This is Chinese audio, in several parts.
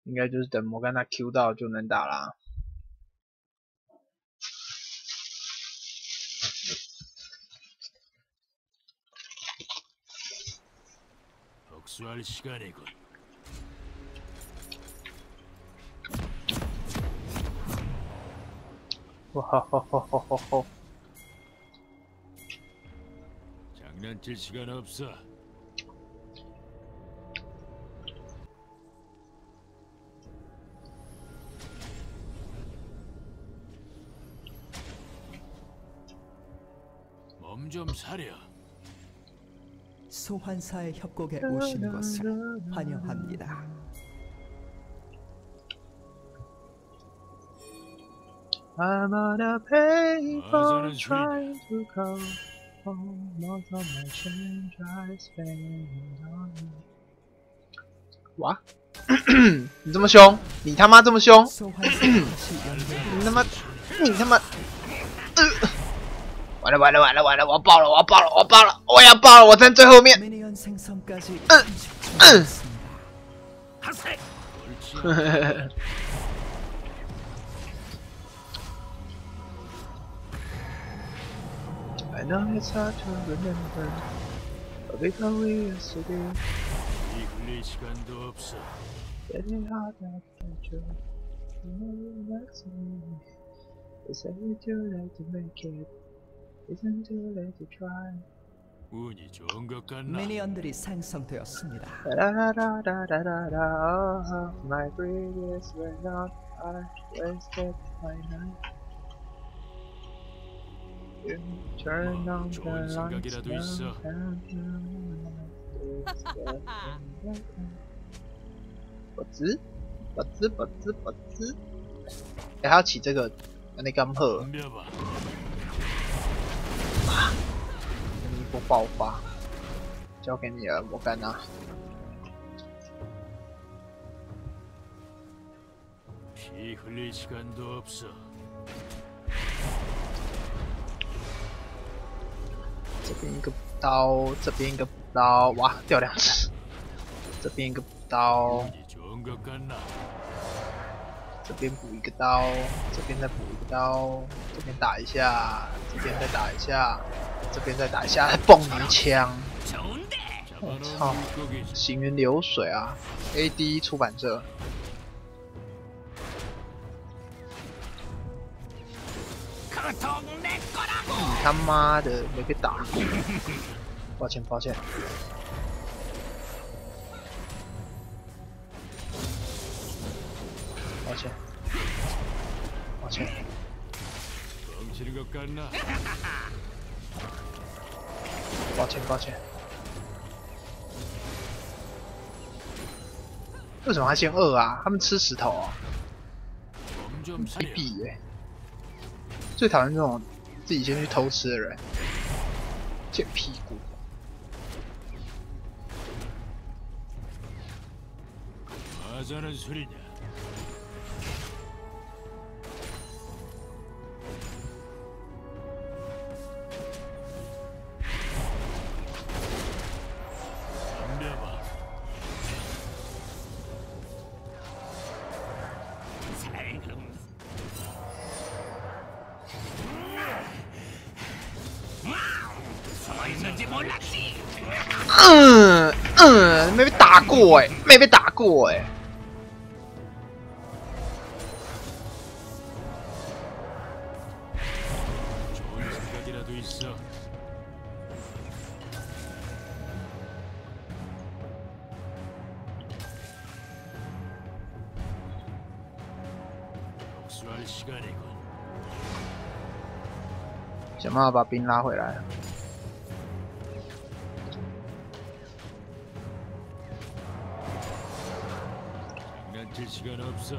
应该就是等摩甘娜 Q 到就能打啦。哇哈哈哈哈哈哈！ 장난칠 시간 없어. 몸 좀 사려. 소환사의 협곡에 오신 것을 환영합니다. I'm on a paper trying to go home. Most of my change I spend on you. 哇，你这么凶，你他妈这么凶，你他妈，完了完了完了完了，我要爆了我要爆了我要爆了我要爆了，我站最后面。I know it's hard to remember, but we can we yesterday. Getting hard to capture. It's too late to make it. Isn't too late to try. 운이 좋은 것 같나? 미니언들이 생성되었습니다. My previous were not. I wasted my night. Turn on the lights now. 버즈? 还要起这个，那刚好。一波爆发，交给你了，摩甘娜。 피 흘릴 시간도 없어. 这边一个补刀，这边一个补刀，哇，掉2次。这边一个补刀，这边补一个刀，这边再补一个刀，这边打一下，这边再打一下，这边再打一下，蹦一枪。我操，行云流水啊 ！AD 出版社。 你他妈的没被打过，抱歉抱歉。抱歉，抱歉。抱歉抱歉。为什么他先2啊？他们吃石头啊？没比耶。 最讨厌这种自己先去偷吃的人，贱屁股。没被打过哎，没被打过哎。想办法把兵拉回来。 시간 없어.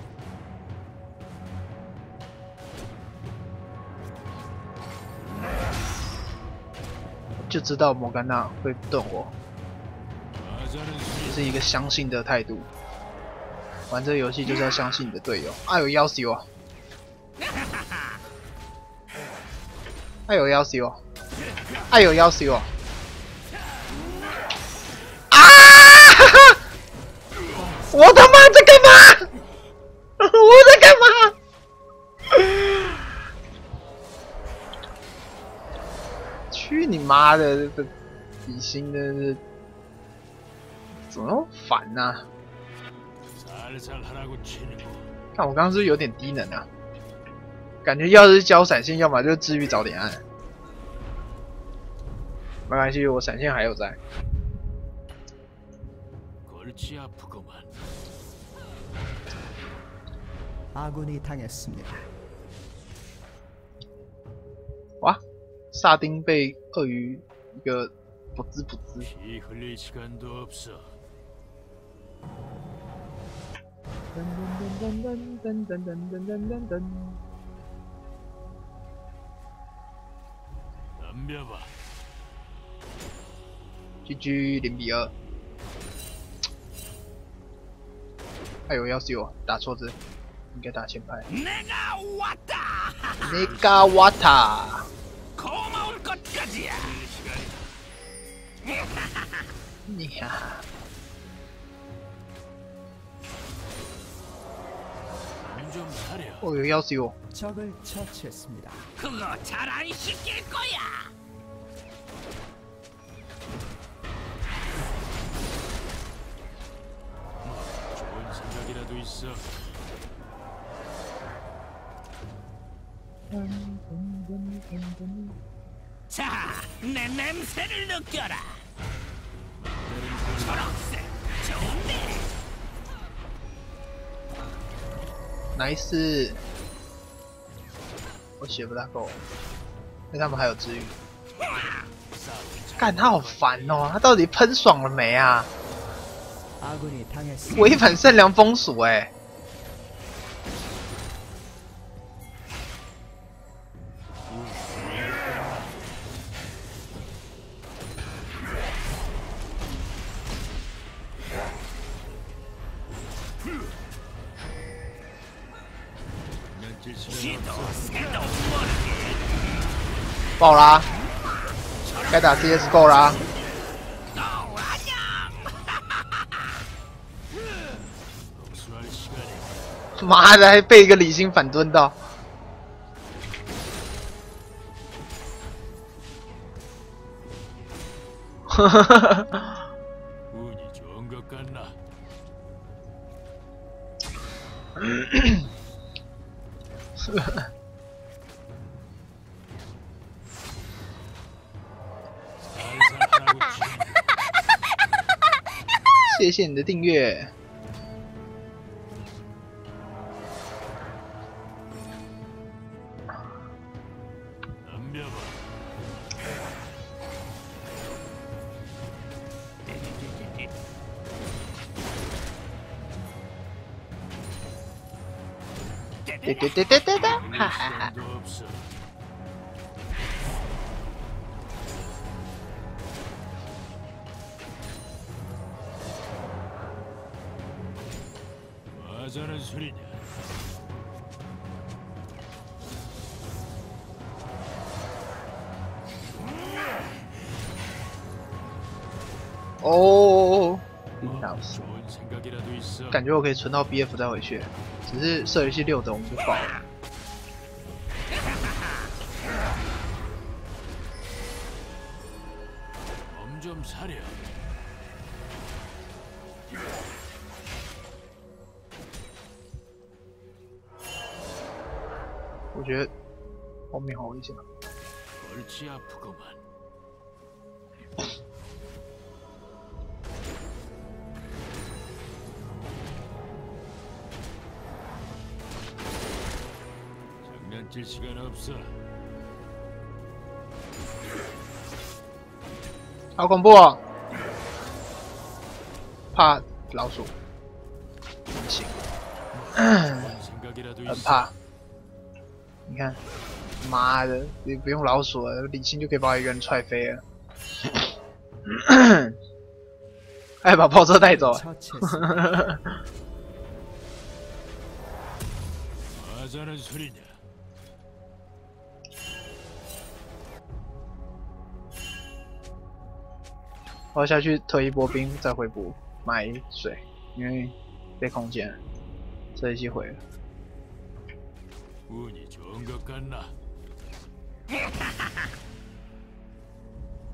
就知道摩甘娜会盾我，这是一个相信的态度。玩这个游戏就是要相信你的队友。哎呦，要死我！哎呦，要死我！哎呦，要死我！啊！哈哈！我他妈在干嘛？ 妈的，这李欣真是怎么那么烦呢、啊？ 살살하라고 치는 거. 看我刚刚是不是有点低能啊？感觉要是交闪现，要么就治愈早点按。没关系，我闪现还有在。 골치 아프구만. 아군이 당했습니다. 哇，萨丁被鳄鱼一个不滋不滋。 피 흘릴 시간도 없어. 噔噔噔噔噔噔噔噔噔噔。 덤벼봐. GG 0比2。哎呦，要是我打错字，应该打前排。 내가 왔다. 네가 와타。 고마울 것까지야. 你呀， 몸좀 사려. 哦呦，要是我。 적을 처치했습니다. 그거 잘 안 시킬 거야. 좋은 생각이라도 있어. 자, 내 냄새를 느껴라. 초록색, 좋은데. nice。我血不大够，因为他们还有治愈。干他好烦哦，他到底喷爽了没啊？ 아군이 당했습니다. 违反善良风俗哎、 장난칠 시간 지도 없어. 새도 모르게 爆啦！该打 CS 够啦！ 또 안녕. 복수할 시간이. 妈的，还被一个李欣反蹲到。哈哈哈哈！ 운이 좋은 것 같나? 살살하라고 치는 거. 谢谢你的订阅。 덤벼봐. 对对对对对对， 흘릴 哈哈哈！ 시간도 없어. 뭐하자는 소리냐? 哦， 좋은 생각이라도 있어. 感觉我可以存到 BF 再回去，只是射游戏6等我们就爆了。 몸좀 사려. 我觉得后面好危险啊！ 골치 아프구만. 장난칠 시간 없어. 好恐怖哦！怕老鼠，不行， 좋은 생각이라도 很 있어. 怕。你看，妈的，你不用老鼠了，李欣就可以把我一个人踹飞了。还把炮车带走。 처치했습니다. 뭐하자는 소리냐? 我要下去推一波兵，再回补买水，因为被空间了，这一期毁了。 운이 좋은 것 같나?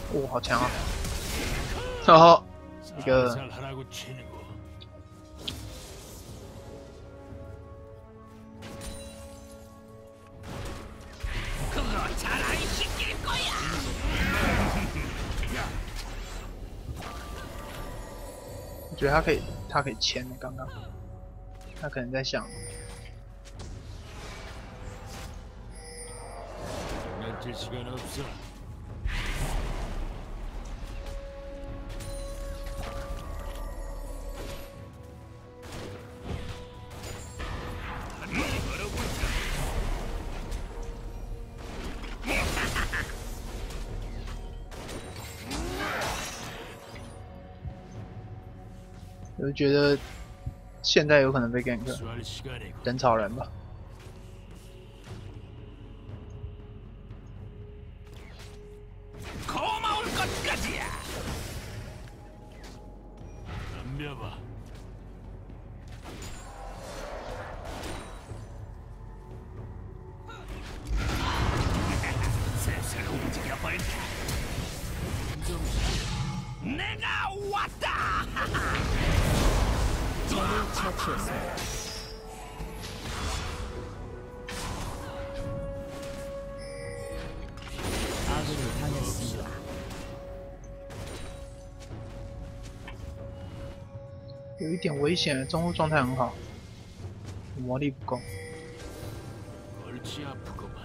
오，好强啊！哦，一个 살살하라고 치는 거. 그거 잘 안 시킬 거야. 我觉得他可以签的，刚刚他可能在想， 장난칠 시간 없어. 我就觉得现在有可能被 gank， 수할 시간이고. 人草人吧。 고마울 것까지야. 덤벼봐. 슬슬 움직여볼까. 내가 왔다. 적을 처치했습니다. 아군이 당했습니다. 有一点危险，中路状态很好，魔力不够。 골치 아프구만.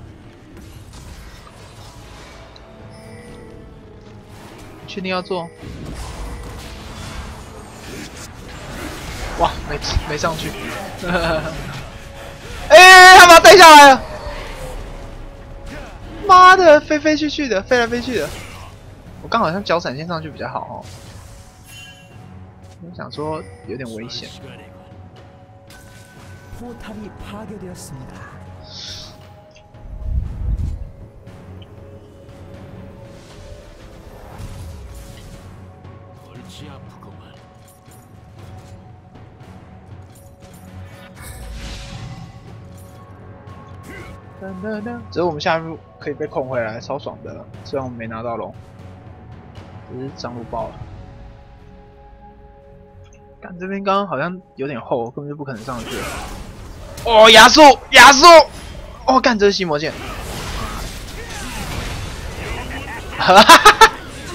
确定要做？哇，没上去。哎、他把他带下来了！妈的，飞来飞去的。我刚好像脚闪现上去比较好哦。我想说有点危 수할 险。 시간이고. 포탑이 파괴되었습니다. 골치 아프구만. 只是我们下一步可以被控回来，超爽的。虽然我们没拿到龙，只是张路爆了。干这边刚刚好像有点厚，根本就不可能上去了。哦，亚速！哦，干这是吸魔剑。哈哈哈！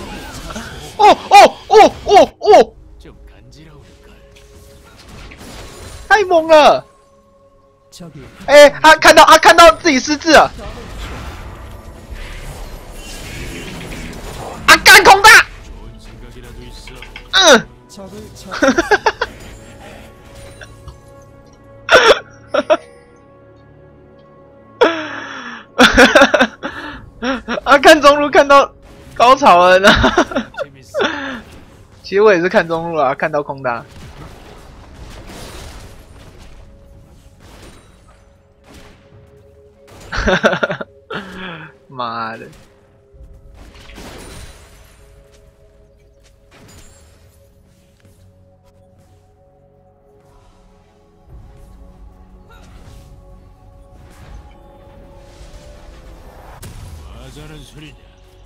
哦！ 좀 간지러울걸. 太猛了！ 적이 哎、他看到自己失智了。啊，干空大！ 좋은 생각이라도 있어. 嗯。 적을 처치. 啊，看中路看到高潮了呢。 재밌어. 其实我也是看中路啊，看到空大。妈的！ 하자는 소리냐?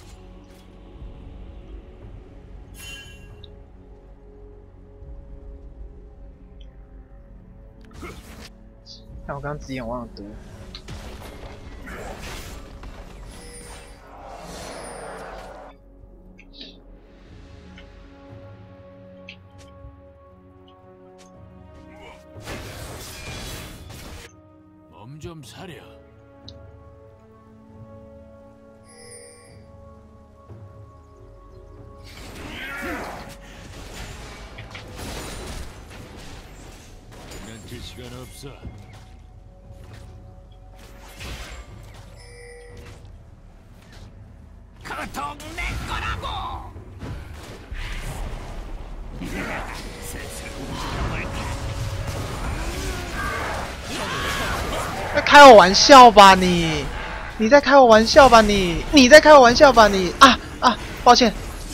看我刚刚直眼忘了读。 몸 좀 사려. 장난칠 시간 없어. 그통 내 거라고. 슬슬 움직여볼까. 在开我玩笑吧你？你在开我玩笑吧你？你在开我玩笑吧你？啊！抱歉！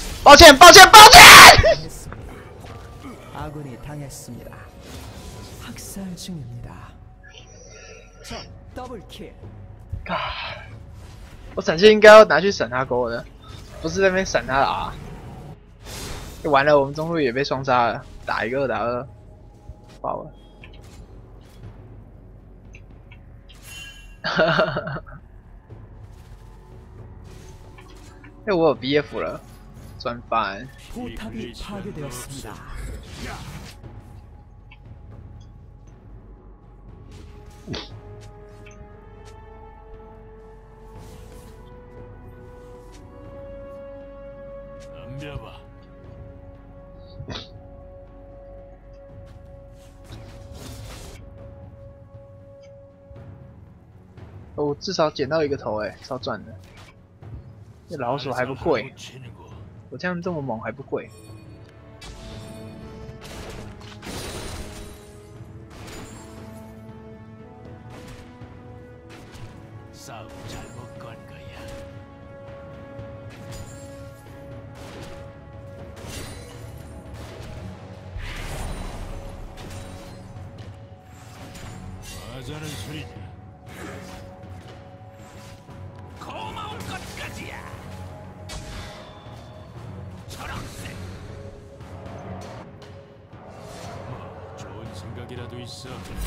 당했습니다. 아군이 당했습니다. 학살 중입니다. 적 더블킬. 我闪现应该要拿去闪他钩的。 不是在那边闪他的 R。完了，我们中路也被双杀了，打一个2打2，爆了。哈哈哈！哎，我有 BF 了，赚翻。 포탑이 파괴되었습니다. 덤벼봐. 我至少捡到一个头，哎，超赚的。这老鼠还不贵， 我这样这么猛还不贵。 싸움 잘못 건 거야. 하자는 소리냐? 고마울 것까지야. 초록색. 뭐 좋은 생각이라도 있어.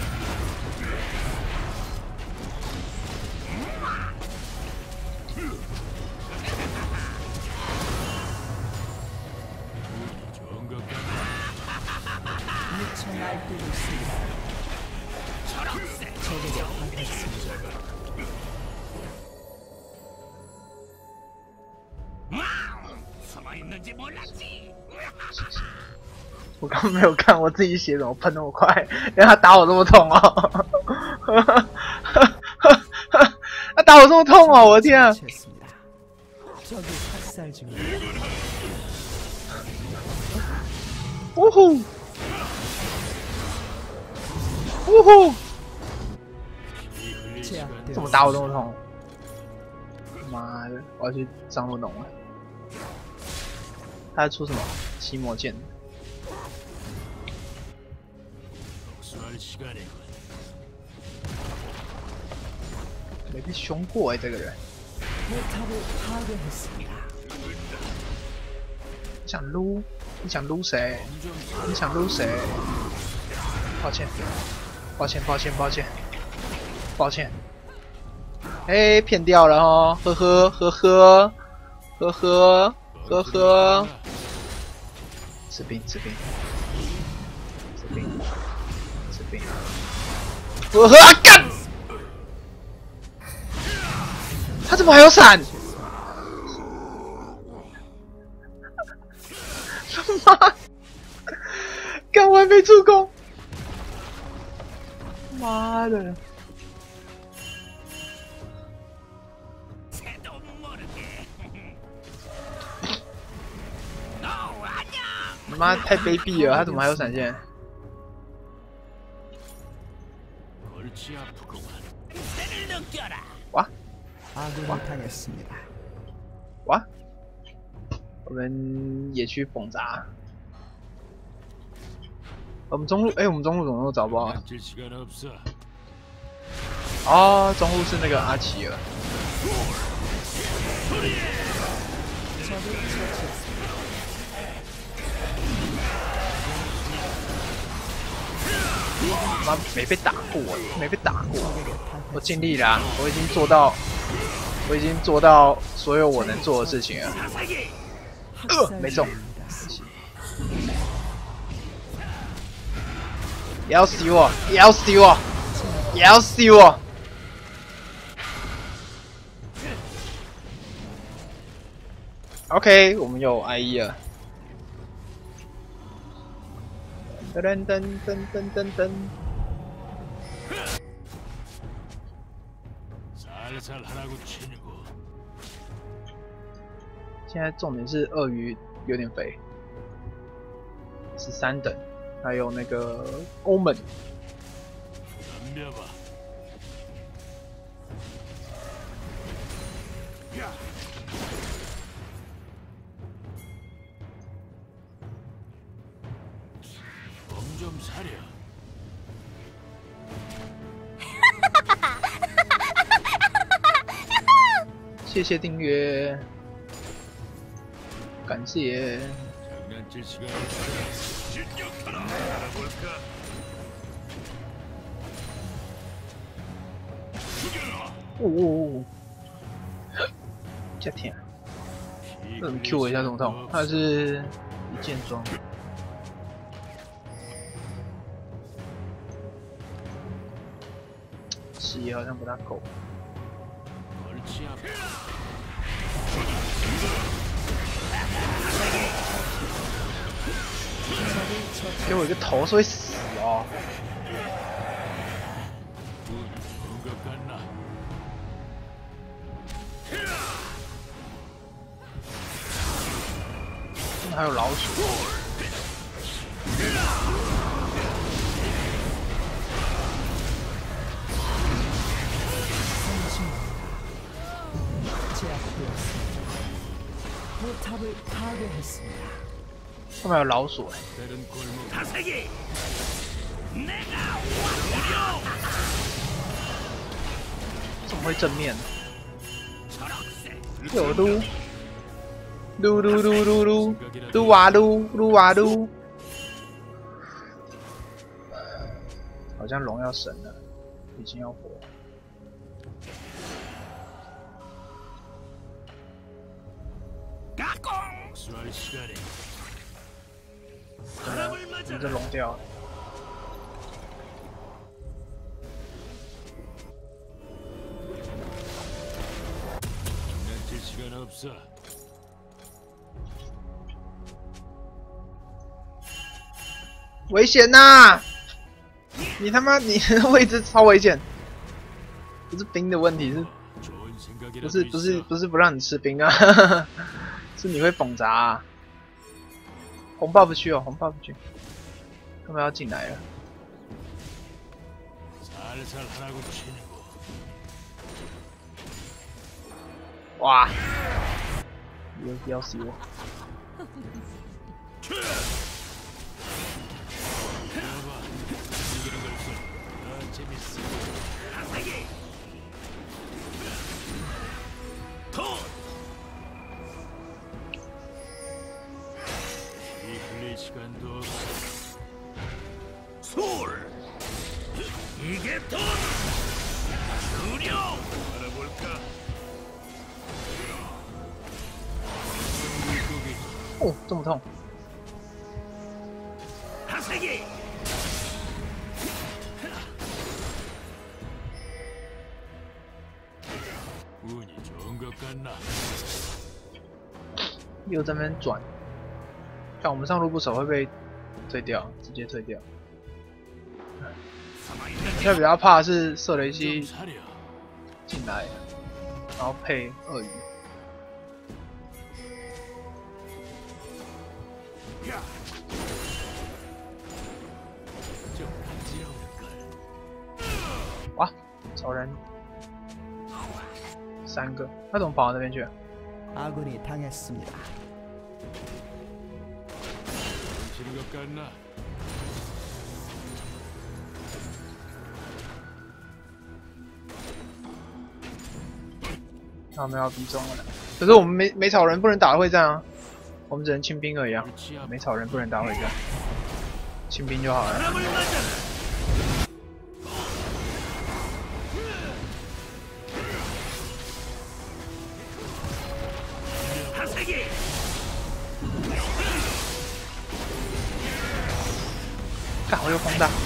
좋은 것 같아. 미쳐 날뛰고 있습니다. 초록색. 적에게 당했습니다. 숨어 있는지 몰랐지. 我刚没有看我自己血怎么喷那么快，因为他打我这么痛哦！他打我这么痛哦！我的天啊！ 처치했습니다. 적이 학살 중입니다. 呜呼！呜呼！ 제압되었습니다. 怎么打我这么痛？妈的！我要去上路弄了。他在出什么？奇魔剑。 복수할 시간이군. 没被凶过哎、这个人。 포탑을 파괴했습니다. 你想撸？你想撸谁？你想撸谁？抱歉，抱歉，抱歉，抱歉，抱歉。哎，骗掉了哦，呵呵呵呵呵呵呵呵。吃兵，吃兵，吃兵，吃兵。呵呵，干！他怎么还有闪？他妈！干我还没助攻！妈的！ 새도 모르게. 너 안녕. 你妈太卑鄙了，他怎么还有闪现？ 골치 아프구만. 새를 느껴라. 哇 아군이 당했습니다. 哇！我们野区崩砸。我们中路，哎，我们中路怎么都找不到？ 만질 시간 없어. 哦，中路是那个阿奇尔。 적을 처치했습니다. 妈没被打过，没被打过。 적에게 我 당했습니다. 尽力啦，我已经做到所有我能做的事情了。 학살 没中， 중입니다. 也要死我，也要死我，也要死我！ OK， 我们有 IE 了。噔噔噔噔噔噔。 살살 하라고 치는고. 现在重点是鳄鱼有点肥，13等，还有那个欧门。 덤벼봐. 몸 좀 사려. 谢谢订阅。 感谢。 장난칠 시간 없어. 진격하라. 알아볼까? 죽여라. 哦，这天，这怎么 Q 我一下这么痛？它是一件装。血好像不大够。 골치 아파. 给我一个头是会死哦！ 운이 좋은 것 같나? 真的还有老鼠。 제압되었습니다. 포탑을 파괴했습니다. 后面有老鼠哎、 다른 골목. 다세기. 내가 怎么会正面？ 초록색. 有撸，撸撸撸撸撸，撸啊撸，撸啊撸。好像龙要神了，已经要活。 가공. 복수할 시간이. 你这龙掉了。 장난칠 시간 없어. 危险呐、你他妈你的位置超危险，不是兵的问题，是 좋은 생각이라도 不是不让你吃兵啊，是你会蹦砸、啊。红 buff 区哦，红 buff 区，他们要进来了。 살살 하라고 치는 거. 哇！要死我！ 봐봐. 이기는 걸써. 더 재밌어. 다세기. 돈. 이 흘릴 시간도 없어. 술. 이게 돈. 두려. 알아볼까? 哦，这么痛！ 다세기. 운이 좋은 것 같나? 又在那边转，看我们上路不守会被退掉，直接退掉。现在比较怕的是射雷 좀 西 사려. 进来，然后配鳄鱼。 좀 간지러울 걸. 哇，超人3个，他怎么跑到那边去了？ 아군이 당했습니다. 치는 것 같나? 他们要逼中了，可是我们没草人不能打会战啊，我们只能清兵而已啊， 골치 아파. 没草人不能打会战，清兵就好了。 바람을 맞아. 다세기. 看我又轰大，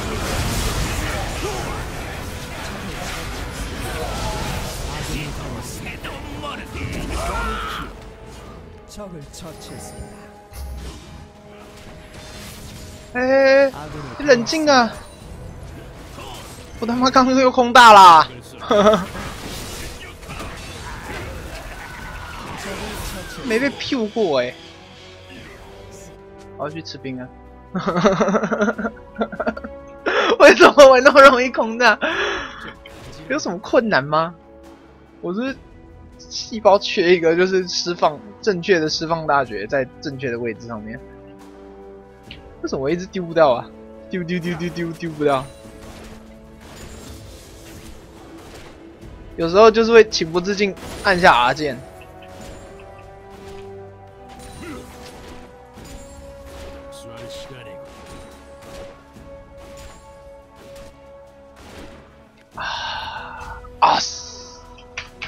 해도 모르게. 적을 처치했습니다. 哎、 아군이 你冷静啊！我他妈刚刚又空大啦！没被 Q 过哎、我要去吃冰啊！为什么我那么容易空大？有什么困难吗？我是细胞缺一个，就是正确的释放大绝在正确的位置上面。为什么我一直丢不到啊？丢不到。有时候就是会情不自禁按下 R 键。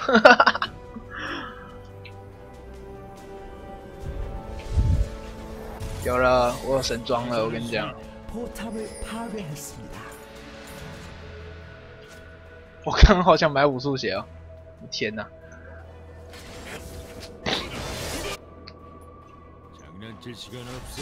有了，我有神装了，我跟你讲。 포탑을 파괴했습니다. 我刚刚好想买武术鞋哦！天哪！ 장난칠 시간 없어.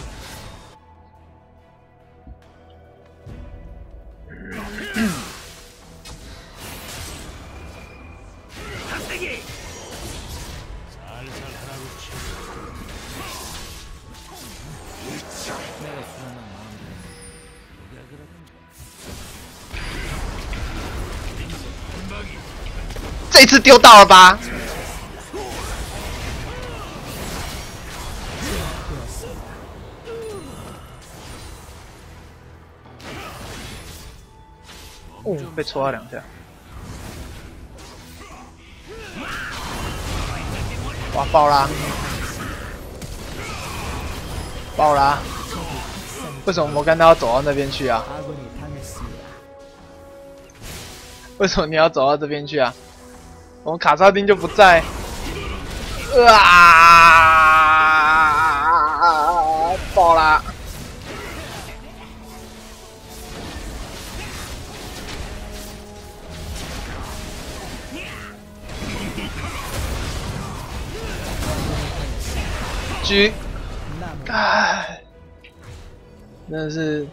살살 하라고 치. 내가 수상한 마음대로 누가 그러던가. 这次丢到了吧？哦，被戳到2下。哇，爆啦！爆啦！为什么摩甘他要走到那边去啊？ 아군이 당했습니다. 为什么你要走到这边去啊？我们卡萨丁就不在。啊！爆啦！狙！唉，真的是。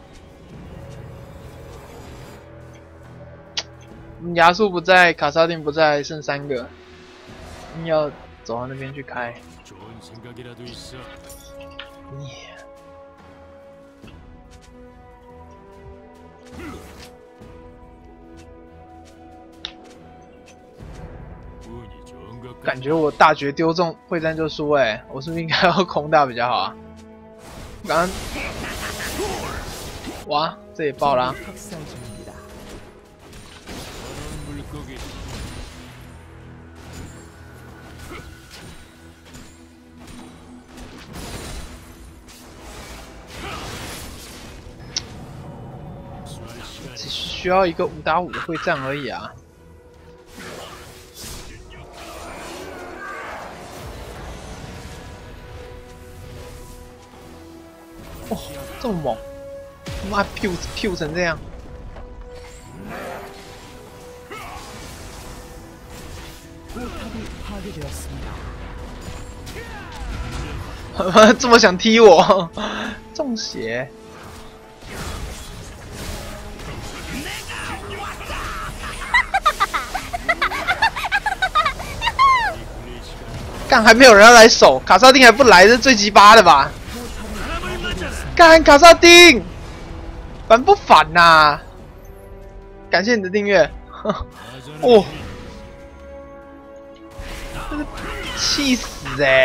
亚素不在，卡萨丁不在，剩3个，硬要走到那边去开。 좋은 생각이라도 있어. 운이 좋은 것 感觉我大绝丢中会战就输我是不是应该要空大比较好啊？刚刚，哇，这也爆了、啊！ 학살 중입니다. 저런 물고기. 수할 시간이 只需要一个5打5的会战而已啊！哦，这么猛！妈 Q 成这样， 포탑이 파괴되었습니다. 这么想踢我，中邪！ 干还没有人要来守，卡萨丁还不来，这是最鸡巴的吧？干卡萨丁，烦不烦呐、感谢你的订阅，哦，真是气死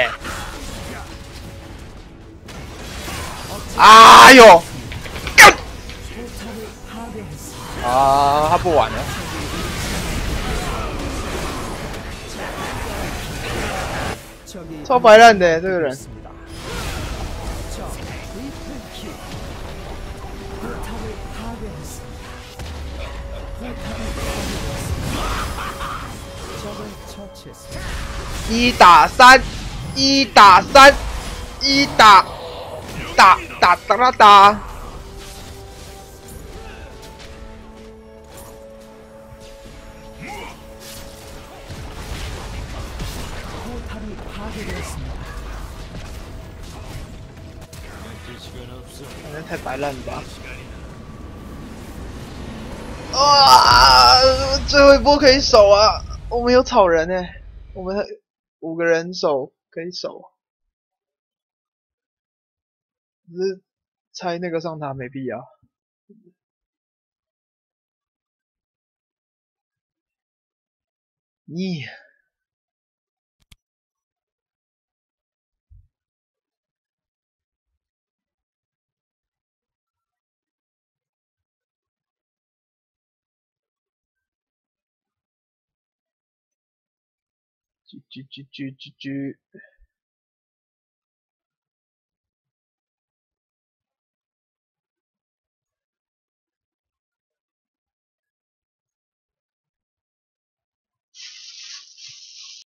哎呦，干！ 포탑을 파괴했습니다. 啊，他不玩了。 적이 超白烂的这个人， 있습니다. 적 트리플킬. 포탑을 파괴했습니다. 포탑이 파괴되었습니다. 적을 처치했습니다. 1打3，1打3，打。 포탑이 파괴되었습니다. 장난칠 시간 없어. 反正太白烂了吧！啊，最后一波可以守啊！我们有草人我们5个人守可以守，只是拆那个上塔没必要。咦、G。